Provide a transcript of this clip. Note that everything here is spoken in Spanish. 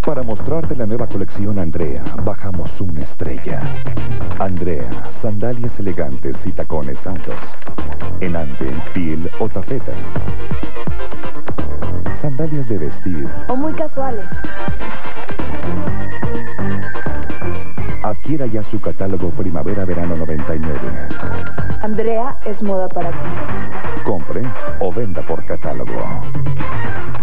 Para mostrarte la nueva colección Andrea, bajamos una estrella. Andrea, sandalias elegantes y tacones altos. Enante, piel o tafeta. Sandalias de vestir. O muy casuales. Adquiera ya su catálogo Primavera-Verano 99. Andrea es moda para ti. Compre o venda por catálogo.